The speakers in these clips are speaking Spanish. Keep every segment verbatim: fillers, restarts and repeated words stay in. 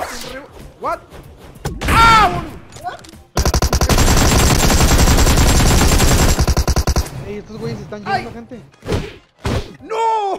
What? ¡Ah, boludo! Ey, estos güeyes se están llevando gente. ¡No!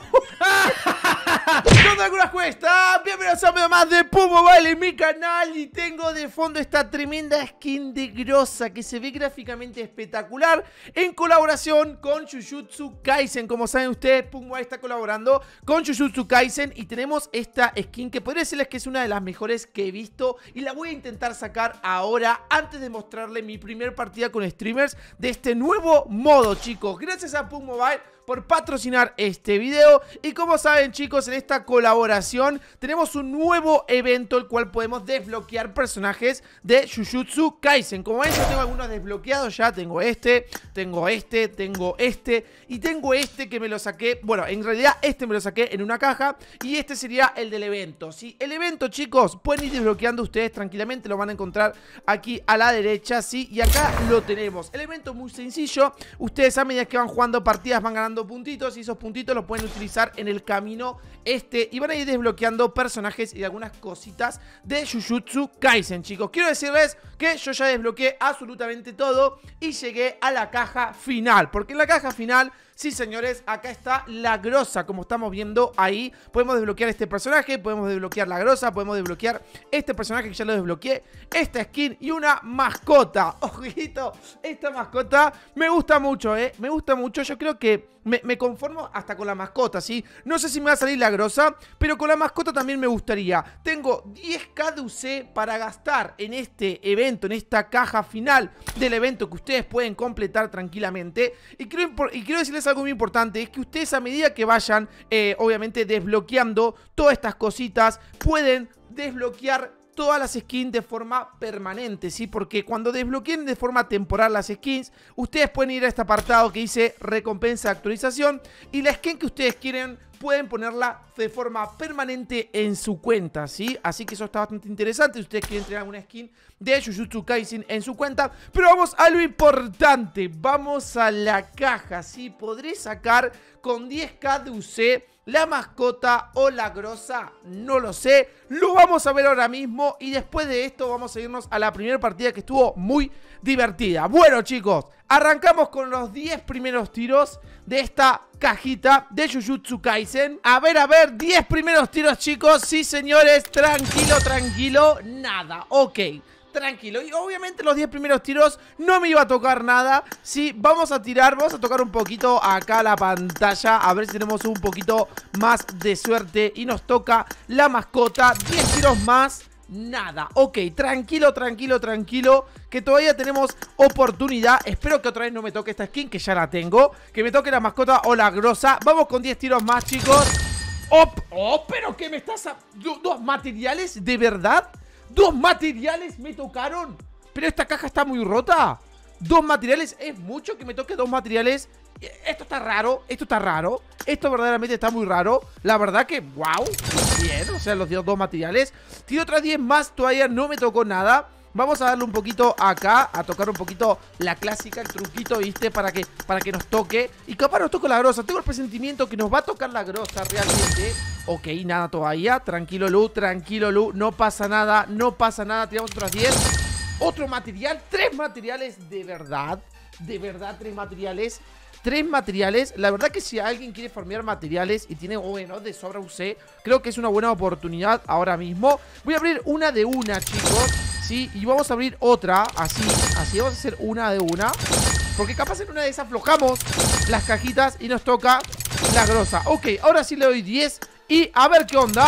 ¿Qué onda, algunas cuestas? Bienvenidos a un video más de P U B G Mobile en mi canal. Y tengo de fondo esta tremenda skin de Groza que se ve gráficamente espectacular, en colaboración con Jujutsu Kaisen. Como saben ustedes, P U B G Mobile está colaborando con Jujutsu Kaisen y tenemos esta skin que podría decirles que es una de las mejores que he visto. Y la voy a intentar sacar ahora, antes de mostrarle mi primer partida con streamers de este nuevo modo, chicos. Gracias a P U B G Mobile por patrocinar este video. Y como saben, chicos, en esta colaboración tenemos un nuevo evento, el cual podemos desbloquear personajes de Jujutsu Kaisen. Como ven, yo tengo algunos desbloqueados ya. Tengo este, tengo este, tengo este y tengo este que me lo saqué. Bueno, en realidad este me lo saqué en una caja y este sería el del evento, ¿sí? El evento, chicos, pueden ir desbloqueando ustedes tranquilamente. Lo van a encontrar aquí a la derecha, ¿sí? Y acá lo tenemos. El evento es muy sencillo. Ustedes, a medida que van jugando partidas, van ganando puntitos y esos puntitos los pueden utilizar en el camino este y van a ir desbloqueando personajes y algunas cositas de Jujutsu Kaisen, chicos. Quiero decirles que yo ya desbloqueé absolutamente todo y llegué a la caja final, porque en la caja final, sí, señores, acá está la Groza. Como estamos viendo ahí, podemos desbloquear este personaje, podemos desbloquear la Groza, podemos desbloquear este personaje que ya lo desbloqueé, esta skin y una mascota. Ojito, esta mascota me gusta mucho, eh, me gusta mucho. Yo creo que me, me conformo hasta con la mascota, ¿sí? No sé si me va a salir la Groza, pero con la mascota también me gustaría. Tengo diez K de U C para gastar en este evento, en esta caja final del evento que ustedes pueden completar tranquilamente. Y quiero, y quiero decirles algo muy importante, es que ustedes, a medida que vayan eh, obviamente desbloqueando todas estas cositas, pueden desbloquear todas las skins de forma permanente, ¿sí? Porque cuando desbloqueen de forma temporal las skins, ustedes pueden ir a este apartado que dice recompensa de actualización y la skin que ustedes quieren pueden ponerla de forma permanente en su cuenta, ¿sí? Así que eso está bastante interesante si ustedes quieren tener alguna skin de Jujutsu Kaisen en su cuenta. Pero vamos a lo importante, vamos a la caja, ¿sí? Podré sacar con diez K de U C la mascota o la Groza, no lo sé, lo vamos a ver ahora mismo y después de esto vamos a irnos a la primera partida que estuvo muy divertida. Bueno, chicos, arrancamos con los diez primeros tiros de esta cajita de Jujutsu Kaisen. A ver, a ver, diez primeros tiros, chicos. Sí, señores, tranquilo, tranquilo, nada, ok. Tranquilo, y obviamente los diez primeros tiros no me iba a tocar nada. Sí, vamos a tirar, vamos a tocar un poquito acá la pantalla, a ver si tenemos un poquito más de suerte y nos toca la mascota. diez tiros más, nada, ok, tranquilo, tranquilo, tranquilo, que todavía tenemos oportunidad. Espero que otra vez no me toque esta skin, que ya la tengo, que me toque la mascota o la Groza. Vamos con diez tiros más, chicos. Oh, oh, pero que me estás a... ¿Dos materiales? ¿De verdad? Dos materiales me tocaron. Pero esta caja está muy rota. Dos materiales, es mucho que me toque dos materiales. Esto está raro, esto está raro. Esto verdaderamente está muy raro. La verdad que, wow, bien, o sea, los dos materiales. Tiro otras diez más, todavía no me tocó nada. Vamos a darle un poquito acá, a tocar un poquito la clásica, el truquito, ¿viste? Para que, para que nos toque. Y capaz nos toque la Groza. Tengo el presentimiento que nos va a tocar la Groza realmente. Ok, nada todavía. Tranquilo, Lu, tranquilo, Lu. No pasa nada, no pasa nada. Tiramos otras diez. Otro material, tres materiales, de verdad. De verdad, tres materiales. Tres materiales. La verdad que si alguien quiere farmear materiales y tiene, bueno, de sobra U C, creo que es una buena oportunidad ahora mismo. Voy a abrir una de una, chicos. Sí, y vamos a abrir otra, así, así vamos a hacer una de una. Porque capaz en una de esas aflojamos las cajitas y nos toca la Groza. Ok, ahora sí le doy diez y a ver qué onda.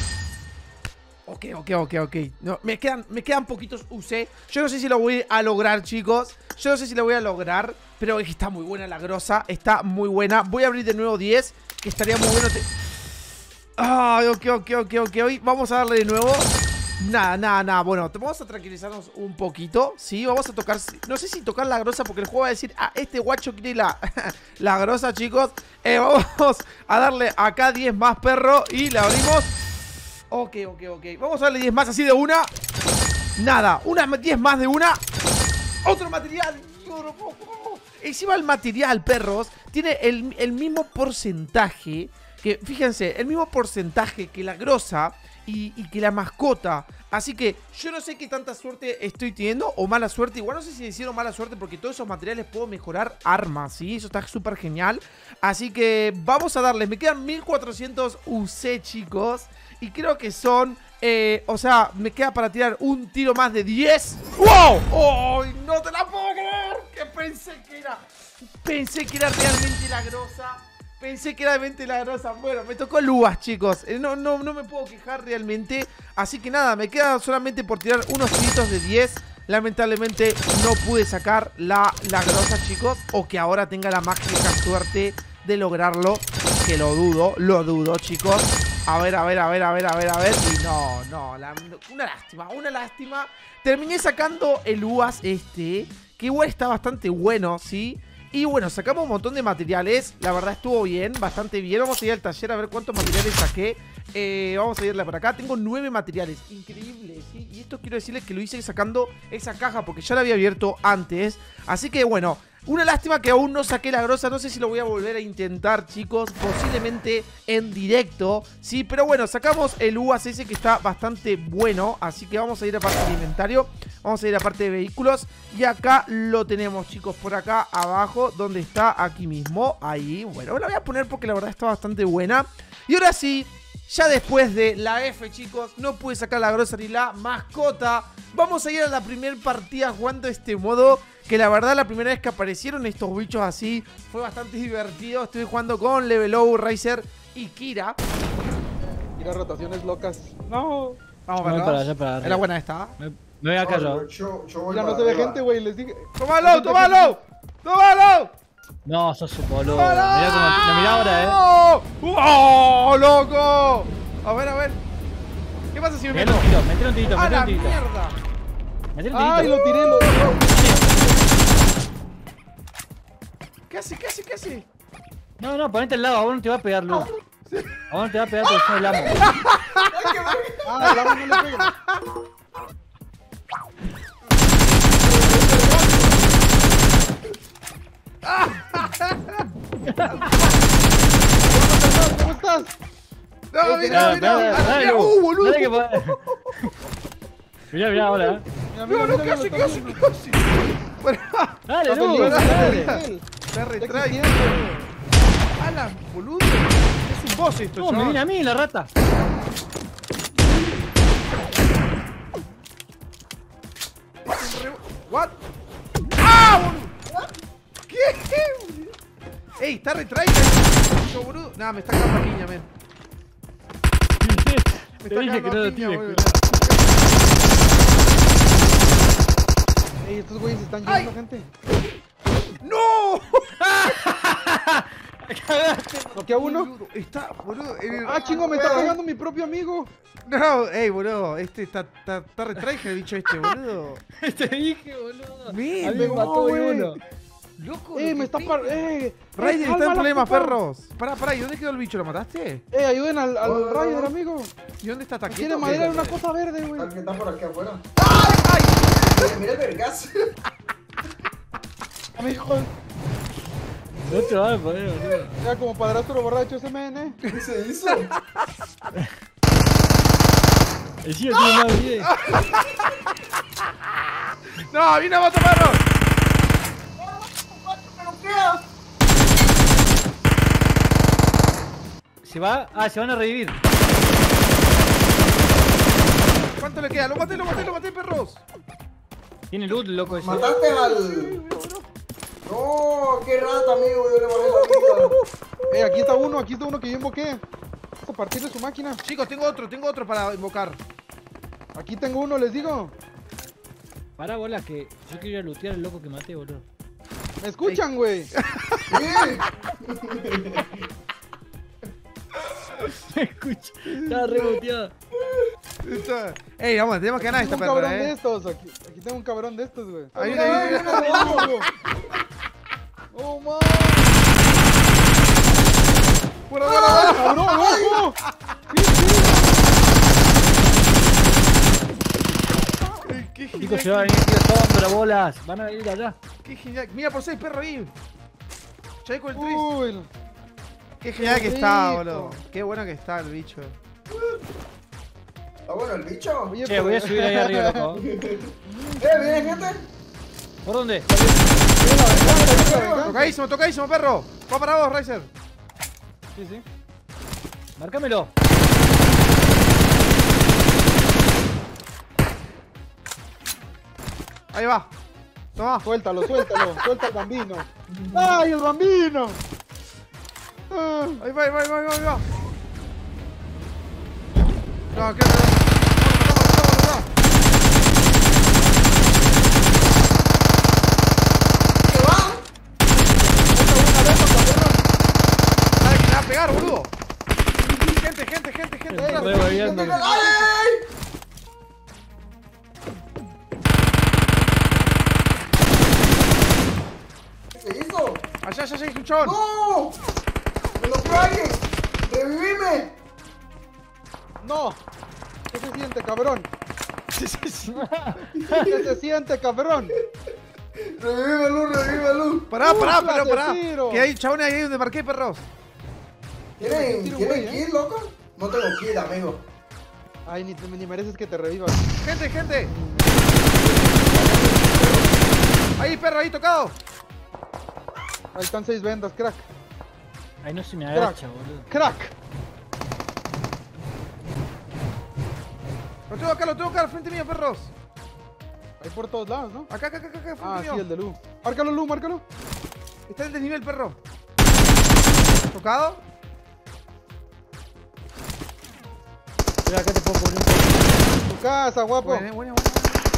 Ok, ok, ok, ok. No, me quedan, me quedan poquitos U C. Yo no sé si lo voy a lograr, chicos. Yo no sé si lo voy a lograr, pero es que está muy buena la Groza. Está muy buena. Voy a abrir de nuevo diez, que estaría muy bueno. Ay, ok, ok, ok, ok. Vamos a darle de nuevo. Nada, nada, nada. Bueno, vamos a tranquilizarnos un poquito. Sí, vamos a tocar. No sé si tocar la Groza, porque el juego va a decir: ah, este guacho quiere la, la Groza, chicos. eh, Vamos a darle acá diez más, perro. Y la abrimos. Ok, ok, ok. Vamos a darle diez más así de una. Nada, una diez más de una. Otro material. Encima el material, perros, tiene el, el mismo porcentaje que, fíjense, el mismo porcentaje que la Groza. y, y que la mascota. Así que yo no sé qué tanta suerte estoy teniendo o mala suerte. Igual no sé si hicieron mala suerte porque todos esos materiales puedo mejorar armas, ¿sí? Eso está súper genial. Así que vamos a darles. Me quedan mil cuatrocientos U C, chicos. Y creo que son... Eh, o sea, me queda para tirar un tiro más de diez. ¡Wow! ¡Oh! ¡No te la puedo creer! Que pensé que era... Pensé que era realmente la grosa. Pensé que era realmente la grosa. Bueno, me tocó Luas, chicos. Eh, no, no, no me puedo quejar realmente. Así que nada, me queda solamente por tirar unos tiritos de diez. Lamentablemente no pude sacar la, la grosa, chicos. O que ahora tenga la mágica suerte de lograrlo. Que lo dudo, lo dudo, chicos. A ver, a ver, a ver, a ver, a ver, a ver. Y no, no, la, una lástima, una lástima. Terminé sacando el U A S este, que igual está bastante bueno, ¿sí? Y bueno, sacamos un montón de materiales. La verdad estuvo bien, bastante bien. Vamos a ir al taller a ver cuántos materiales saqué. eh, Vamos a irle por acá. Tengo nueve materiales, increíble, ¿sí? Y esto quiero decirles que lo hice sacando esa caja porque ya la había abierto antes. Así que bueno, una lástima que aún no saqué la grosa. No sé si lo voy a volver a intentar, chicos. Posiblemente en directo, sí, pero bueno, sacamos el U A S ese que está bastante bueno. Así que vamos a ir a parte de inventario. Vamos a ir a parte de vehículos. Y acá lo tenemos, chicos, por acá abajo. Donde está, aquí mismo, ahí. Bueno, la voy a poner porque la verdad está bastante buena. Y ahora sí, ya después de la F, chicos, no pude sacar la grosa ni la mascota. Vamos a ir a la primera partida jugando este modo, que la verdad la primera vez que aparecieron estos bichos así fue bastante divertido. Estoy jugando con Levelou, Razer y Kira. Mira, rotaciones locas. No. Vamos No, para para allá, para arriba. Era buena esta. Me, me voy acá yo. Mira, no se ve gente, güey. Les dije. ¡Tómalo, tómalo! ¡Tómalo! No, sos un boludo. ¡Tómalo! Mirá como. No, mirá ahora, eh. ¡Oh, loco! A ver, a ver. ¿Qué pasa si me Metele meto? un tiro, metele un tirito, ¡A metele la un tirito. mierda! Metele un Ay, tirito. lo tiré, lo tiré. ¿Qué hace? ¿Qué hace? ¿Qué hace? No, no, ponete al lado, a vos no te va a pegar, Lu. A vos no te va a pegar porque sos el amo. Ah, el agua no le pega. ¿Cómo estás? No, mira, Dale, mira, dale, mira, dale, mira, Lu. uh, boludo. Dale que podés. Mirá, mirá ahora, eh. Mira, No, mira, no, mira, casi, mira, casi, mira. casi. Bueno, Dale, Está Lu, peligroso, dale. dale. la retrae. Está Alan, boludo. Es un boss esto, No, me chaval. viene a mí la rata. What? ¡Ah, boludo! ¿Qué? Ey, está retraída. Yo, boludo. Nah, me está cagando la piña, men. Me Te está dije que cagando no la lo piña, tires, boludo. Ey, estos güeyes se están Ay. llevando gente. ¡No! ¿Noquea uno? Boludo, está, boludo. en el- Ah, chingo, me está pegando mi propio amigo. No, ey, boludo. Este está, está, está retraída el bicho este, boludo. Te dije, boludo. Men, A mí me no, mató güey. uno. Loco, Eh, lo me que está pega. par... Eh, Raider eh, está en cálmala, problemas, puta. perros. Pará, pará, ¿y dónde quedó el bicho? ¿Lo mataste? Eh, ayuden al, al Raider, amigo. ¿Y dónde está? ¿Está Quiere quieto o qué? madera en una cosa verde, güey. Al que está por aquí afuera. ¡Ay! Mira, mira el vergazo. Amigo, No te vas a poder, boludo. ya como padrastro borracho ese men, eh. ¿Qué se hizo? El tío tiene más bien. ¡No, viene a matar perro! Se va. Ah, se van a revivir. ¿Cuánto le queda? ¡Lo maté, lo maté, lo maté, perros! Tiene loot, loco ese. Mataste al. No, qué rata, amigo. Yo le bajé la vida. Eh, aquí está uno, aquí está uno que yo invoqué. Vamos a partir de su máquina. Chicos, tengo otro, tengo otro para invocar. Aquí tengo uno, les digo. Pará, bola, que yo quiero ir a lootear al loco que maté, boludo. ¿Me escuchan, güey? Sí. Me escucha. Estaba reboteado. Está- Ey, vamos, tenemos que ganar Tengo esta un perra, cabrón de eh. estos. Aquí, aquí tengo un cabrón de estos, güey. Ahí Mira, viene, ahí mira, viene. mira. ¡Oh, man! ¡Fuera, fuera, fuera! ¡Cabrón, ojo! Ey, ¡Qué Chicos, se va a genial! venir tío sombra, bolas. Van a venir allá. ¡Qué genial! Mira por seis, perro ahí. Chaico el tris. ¿Está bueno el bicho? Oye, Che, voy a subir ahí arriba, loco. Eh, ¿viene gente? ¿Por dónde? Tocadísimo, tocadísimo, perro. Va para vos, Riser. Sí, sí. Márcamelo. Ahí va. Toma. Suéltalo, suéltalo. Suelta el bambino. ¡Ay, el bambino! Ah. Ahí va, ahí va, ahí va, ahí va, ahí va. No, ¿qué? No, no, no, no. ¿Qué va? Dale, que te va a pegar, boludo. Gente, gente, gente, gente. Estoy atrás. reviviéndolo. ¡Ay! ¿Qué se hizo? Allá, allá, allá, hay un chabón. ¡No! ¡Me lo dio alguien! ¡Revivime! ¡No! ¿Qué se siente, cabrón? ¿Qué se siente, cabrón? ¡Revívelo, revívelo! Pará, pará, Uh, pará, pará. plateciro. Que hay chabones ahí donde marqué, perros. ¿Tienen, Tiro, ¿tienen güey, ¿eh? kill, loco? No tengo kill, amigo. Ay, ni, ni mereces que te revivas. Gente, gente. Ahí, perro, ahí tocado. Ahí están seis vendas, crack. Ay, no se me agacha, boludo. ¡Crack! Lo tengo acá, lo tengo acá al frente mío, perros. Ahí por todos lados, ¿no? Acá, acá, acá, acá, frente Ah, sí, mío. el de Lu. Márcalo, Lu, márcalo. Está en el desnivel, perro. ¿Tocado? Mira, acá te puedo poner un poco. Tu casa, guapo. Buena, buena, buena.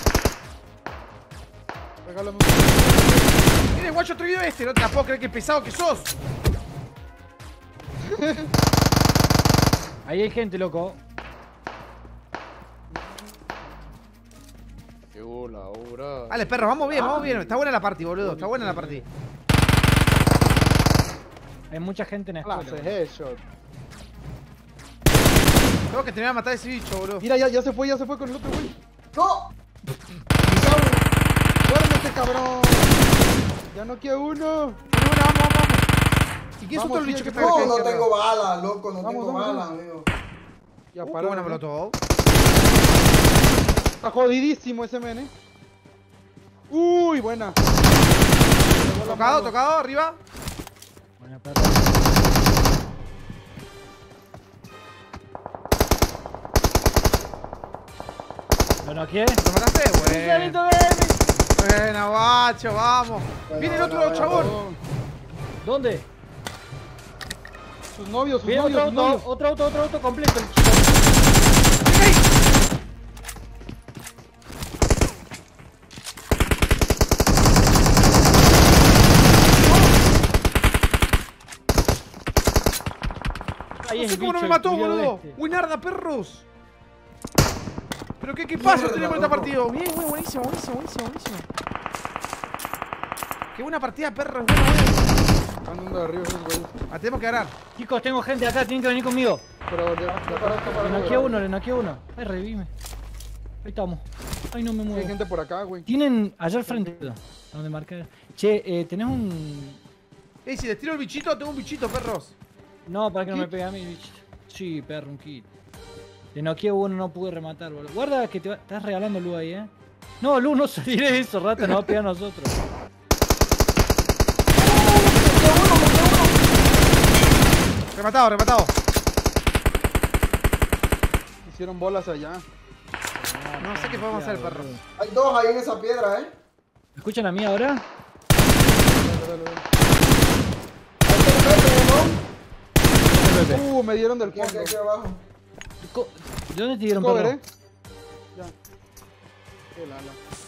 Regálame Mira, guacho, otro video este. No te la puedo creer que pesado que sos. Ahí hay gente, loco. Llegó la hora. Dale, perros, vamos bien, vamos bien. Está buena la party, boludo. Está buena la party. Hay mucha gente en la escuela. Clase headshot. Tengo que terminar de matar a ese bicho, boludo. Mira, ya, ya se fue, ya se fue con el otro, güey. ¡No! ¡Duérmete, cabrón! Ya no queda uno. Bueno, bueno, vamos, vamos, vamos. ¿Y quién es Vamos, otro el sí, bicho que hay está que- No, acá? no tengo balas, loco, no Vamos, tengo vamos, balas, vamos. amigo. Ya Uh, qué paró. buena ¿no? molotov. Está jodidísimo ese men, eh. Uy, buena. Tocado, tocado, arriba. Buena perra. ¿Lo noqueé? ¿Lo mataste? ¡Cuidadito, Bueno. baby! Buena, guacho, vamos. Bueno, Viene el bueno, otro bueno, chabón. Oh, ¿Dónde? sus novios, sus Viene otro novios, sus auto, novios. otro auto, otro auto completo. El chico. ¡Venga ahí! Ahí No es sé el cómo no me bicho, el mató, culiao boludo. este. Buenarda, perros. Pero qué, qué pasa Mierda, tenemos este loco. partido. Bien, bien, buenísimo, buenísimo, buenísimo, buenísimo. Qué buena partida, perros. Buena, buena. Andando de arriba esos güeyes. Ah, tenemos que ganar. Chicos, tengo gente acá, tienen que venir conmigo. Pero ya, ya para esto, para Le noqueé uno, le noqueé uno. Ay, revivime. Ahí estamos. Ay, no me Hay muevo. gente por acá, güey. Tienen allá al frente. Donde marqué. Che, eh, tenés un. Ey, si les tiro el bichito, tengo un bichito, perros. No, para que no me pegue a mí, bichito. Sí, perro, un kit. Le noqueé uno, no pude rematar, boludo. Guarda que te va... estás regalando luz ahí, eh. No, luz, no salí de eso, rata, nos va a pegar a nosotros. Rematado, rematado. Hicieron bolas allá. No sé qué podemos hacer, perros. Hay dos ahí en esa piedra, ¿eh? ¿Me escuchan a mí ahora? Dale, dale, dale. Ahí está el Pepe, ¿no? Uh, me dieron del Aquí, aquí, fondo. aquí abajo. Co- ¿De dónde te dieron, Cover, perro? eh. Ya. Qué lala.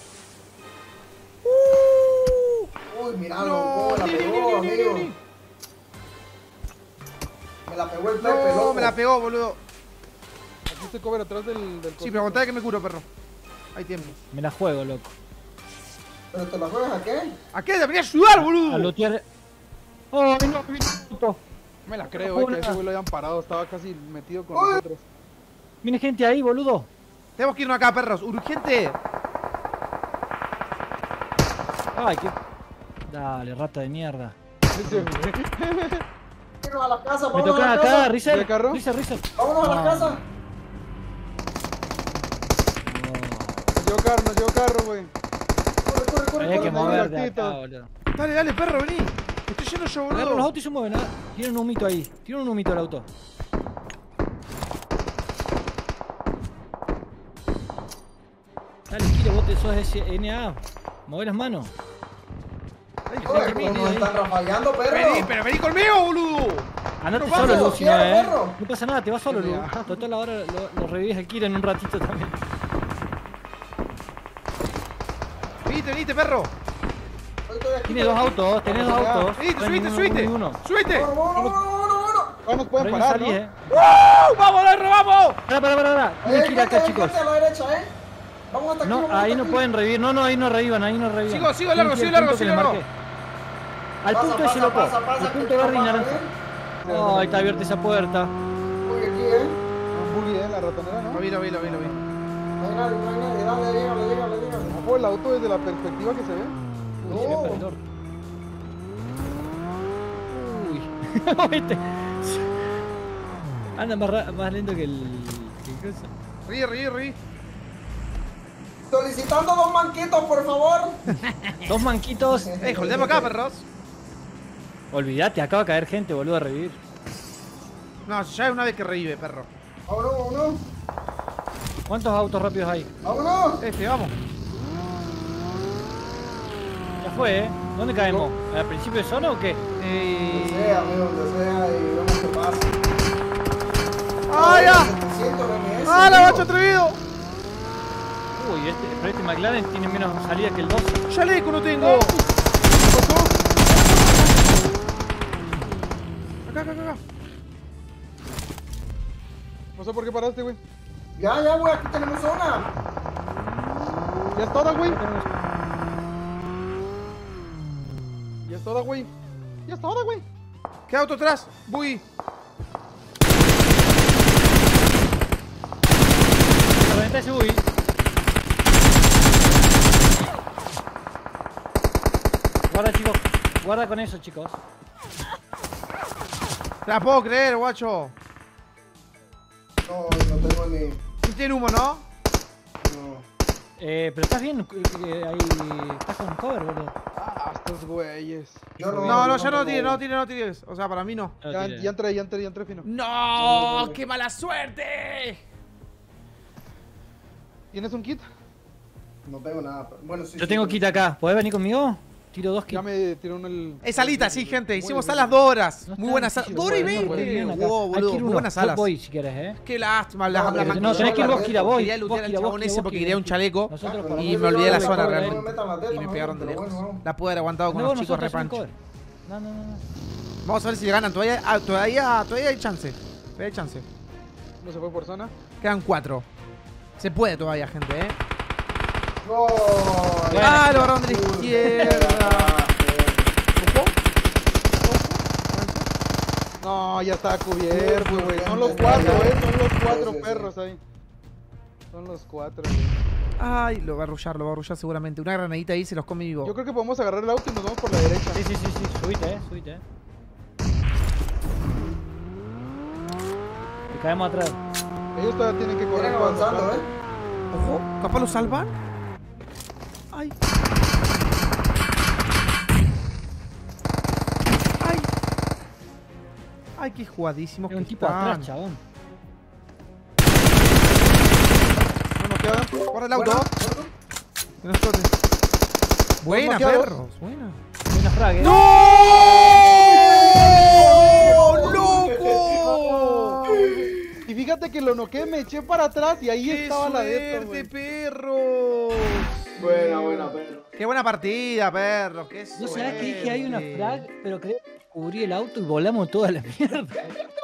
Uy, miralo, No, cómo la ni, ni, pegó, ni, ni, amigo. ni, ni. Me la pegó el Pepe, No, loco. me la pegó, boludo. Aquí se cover atrás del, del Sí, pero aguantá que me curo, perro. Hay tiempo. Me la juego, loco. ¿Pero te la juegas a qué? ¿A qué? ¡Te venía a ayudar, A boludo! lootear. ¡Oh, no, puto! Me la creo, güey, que ese güey lo hayan parado. Estaba casi metido con Uy. nosotros. Viene gente ahí, boludo. Tenemos que irnos acá, perros. ¡Urgente! Ay, qué. Dale, rata de mierda. Ese güey. Vámonos a la casa, Me vámonos tocan a la acá, casa. Rizer. ¿De carro? Rizer, Rizer. Vámonos a la No. casa. llevo carro, nos llevo carro, güey. Corre, corre, corre, Hay que corre, mover de ratito. acá, boludo. Dale, dale, perro, vení. Estoy lleno yo, Agarra los boludo. autos y se mueven, ¿eh? Tienen un humito ahí. Tienen un humito el auto. Dale, Kiro, vos te sos S N A. Mueve las manos. Ay, corre. gente, Corre, vení, nos están rafaleando, perro. vení, pero vení conmigo, boludo. Andate Pero solo, vamos, Lu, si no, quiero, eh. perro. No pasa nada, te vas solo, Lu. Total, ahora lo, lo revives el Kiro en un ratito también. Venite, venite, perro. Estoy aquí, Tiene estoy dos aquí. autos, tenés dos autos. Venite, Bueno, subite, uno, subite. uno y uno. Subite. Bueno, bueno, bueno, bueno, bueno. No nos pueden Por ahí parar, salís, ¿no? eh. ¡Uh! ¡Vamos, lo robamos! Pará, pará, pará, pará. Ahí Tienen hay que ir gente, acá, hay chicos. gente a la derecha, eh. Vamos hasta aquí, No, vamos ahí hasta no aquí. pueden revivir. No, no, ahí no revivan, ahí no revivan. Sigo, sigo Tienen largo, que ir sigo al largo, punto que sigo les largo. marqué. Al Pasa, punto ese pasa, loco. pasa, pasa, Al punto que verde y vamos a naranja. ver. Oh, ahí está abierta esa puerta. Uy, aquí, eh. Un buggy, eh, la ratonera, Lo ¿no? vi, lo vi, lo vi, lo vi. No hay nadie, no hay nadie. Dale, llégale, llégale, llégale. Ojo, el auto desde la perspectiva que se ve. Uy, se ve No. perdedor. Uy. Este. Anda más, ra- más lento que el. que el cosa. Rí, rí, rí. Solicitando dos manquitos, por favor. Dos manquitos. Ey, holdeame acá, perros. Olvídate, acaba de caer gente, boludo, a revivir. No, ya es una vez que revive, perro. Vámonos, vámonos. ¿Cuántos autos rápidos hay? Vámonos. Este, vamos. Ya fue, ¿eh? ¿Dónde caemos? ¿Al principio de zona o qué? Donde Eh... sea, amigo, donde sea y vemos qué pasa. ¡Ah, ya! setecientos M S, ¡Ah, la amigo. bacho atrevido! Uy, este, pero este McLaren tiene menos salida que el doce. ¡Chaleco no tengo! Acá, acá, acá, acá. No sé por qué paraste, güey. Ya, ya, güey, aquí tenemos zona. Ya es toda, güey. Ya es toda, güey. Ya es toda, güey. ¿Qué auto atrás? Buggy. Reventa ese buggy. Guarda, chicos. Guarda con eso, chicos. Te la puedo creer, guacho. No, no tengo ni. No tiene humo, ¿no? No. Eh, pero estás bien. eh, ahí. Estás con cover, boludo. Ah, estos güeyes. Yo no. No, no, ya no tengo- tiene, no tiene, no tiene. O sea, para mí no. No, Ya, tiene. ya entré, ya entré, ya entré, fino. ¡No! ¡Qué mala suerte! ¿Tienes un kit? No tengo nada. Bueno, sí. Yo sí, tengo sí. kit acá. ¿Podés venir conmigo? Tiro dos kits. Ya me tiró un el. Es salita, sí, gente. Muy Hicimos bien. salas dos horas. No Muy está buenas salas. difícil, Dos horas y pueden, pueden, veinte. vienen acá. Wow, Hay que boludo. ir Muy uno. buenas Yo salas. voy si querés, eh. Qué lástima. La, No, la, no, la- No, tenés que ir vos, Kira, vos. Quería Vos, lootear al Kira, vos, chabón Kira, ese vos, porque Kira. quería un chaleco. Nosotros Ah, para Y no me me olvidé de la metan zona la teta, realmente. no me metan la teta, Y me no, pegaron de pero lejos. bueno, La pude haber aguantado con No, los chicos nosotros hacemos repancho. cover. No, no, no, no. Vamos a ver si le ganan. Todavía, ah, todavía, todavía hay chance. Todavía hay chance. No se fue por zona. Quedan cuatro. Se puede todavía, gente, ¿eh? No. Ah, lo agarraron de la izquierda. ¿Ojo? No, ya está cubierto, Muy güey. bien, Son los ya, cuatro, ya. eh. Son los cuatro Sí, sí, sí. perros ahí. Son los cuatro, güey. Ay, lo va a arrullar, lo va a arrullar seguramente. Una granadita ahí se los come vivo. Yo creo que podemos agarrar el auto y nos vamos por la derecha. Sí, sí, sí, sí. Subite, eh. Subite, eh. Y caemos atrás. Ellos todavía tienen que correr. Vienen para avanzando, atrás. eh. Ojo, capaz lo salvan. Ay. Ay. Ay, qué jugadísimos Hay un que tipo están. atrás, chabón. No nos queda. Guarda el auto. Bueno, Que no explote. Buena, noqueados. perros. Buena. Hay una frag, eh. ¡No! ¡Loco! Y fíjate que lo noqué, me eché para atrás y ahí ¡Qué estaba la de esto, suerte, güey. perros! Buena, buena, perro. ¡Qué buena partida, perros! ¡Qué No sabés que dije hay una suerte! frag, pero creo que cubrí el auto y volamos toda la mierda.